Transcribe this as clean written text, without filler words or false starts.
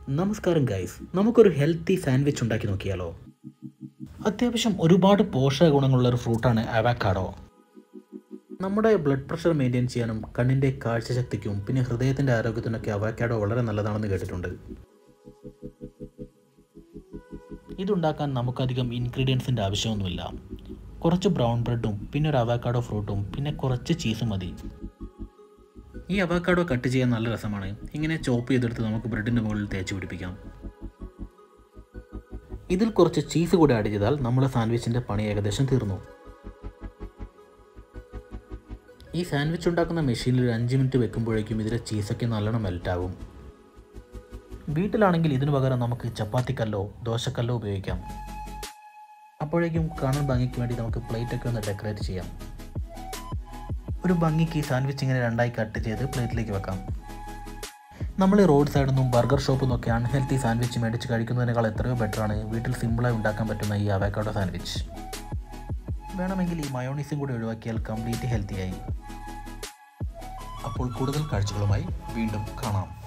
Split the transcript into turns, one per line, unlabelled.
നമസ്കാരം ഗൈസ്, നമുക്കൊരു healthy sandwich ഉണ്ടാക്കി നോക്കിയാലോ. അത്യാവശ്യം ഒരുപാട് പോഷക ഗുണങ്ങളുള്ള ഒരു ഫ്രൂട്ടാണ് അവക്കാഡോ. നമ്മുടെ ബ്ലഡ് പ്രഷർ മെയിൻറ്റെയിൻ ചെയ്യാനും കണ്ണിൻ്റെ കാഴ്ചശക്തിക്കും പിന്നെ ഹൃദയത്തിൻ്റെ ആരോഗ്യത്തിനൊക്കെ അവക്കാഡോ വളരെ നല്ലതാണെന്ന് കേട്ടിട്ടുണ്ട്. ഇതുണ്ടാക്കാൻ നമുക്കധികം ഇൻഗ്രീഡിയൻസിൻ്റെ ആവശ്യമൊന്നുമില്ല. കുറച്ച് ബ്രൗൺ ബ്രെഡും പിന്നെ ഒരു അവക്കാഡോ ഫ്രൂട്ടും പിന്നെ കുറച്ച് ചീസും മതി. ഈ അവക്കാഡോ കട്ട് ചെയ്യാൻ നല്ല രസമാണ്. ഇങ്ങനെ ചോപ്പ് ചെയ്തെടുത്ത് നമുക്ക് ബ്രെഡിൻ്റെ മുകളിൽ തേച്ച് പിടിപ്പിക്കാം. ഇതിൽ കുറച്ച് ചീസ് കൂടി ആഡ് ചെയ്താൽ നമ്മുടെ സാൻഡ്വിച്ചിൻ്റെ പണി ഏകദേശം തീർന്നു. ഈ സാൻഡ്വിച്ച് ഉണ്ടാക്കുന്ന മെഷീനിൽ ഒരു 5 മിനിറ്റ് വെക്കുമ്പോഴേക്കും ഇതിലെ ചീസൊക്കെ നല്ലോണം മെൽറ്റാകും. വീട്ടിലാണെങ്കിൽ ഇതിനു പകരം നമുക്ക് ചപ്പാത്തിക്കല്ലോ ദോശക്കല്ലോ ഉപയോഗിക്കാം. അപ്പോഴേക്കും കാണാൻ ഭംഗിക്ക് വേണ്ടി നമുക്ക് പ്ലേറ്റൊക്കെ ഒന്ന് ഡെക്കറേറ്റ് ചെയ്യാം. ഒരു ഭംഗിക്ക് ഈ സാൻഡ്വിച്ച് ഇങ്ങനെ രണ്ടായി കട്ട് ചെയ്ത് പ്ലേറ്റിലേക്ക് വെക്കാം. നമ്മൾ റോഡ് സൈഡിൽ നിന്നും ബർഗർ ഷോപ്പിൽ നിന്നൊക്കെ അൺഹെൽത്തി സാൻഡ്വിച്ച് മേടിച്ച് കഴിക്കുന്നതിനേക്കാൾ എത്രയോ ബെറ്ററാണ് വീട്ടിൽ സിമ്പിളായി ഉണ്ടാക്കാൻ പറ്റുന്ന ഈ അവക്കാഡോ സാൻഡ്വിച്ച്. വേണമെങ്കിൽ ഈ മയോണീസും കൂടി ഒഴിവാക്കിയാൽ കംപ്ലീറ്റ് ഹെൽത്തിയായി. അപ്പോൾ കൂടുതൽ കാഴ്ചകളുമായി വീണ്ടും കാണാം.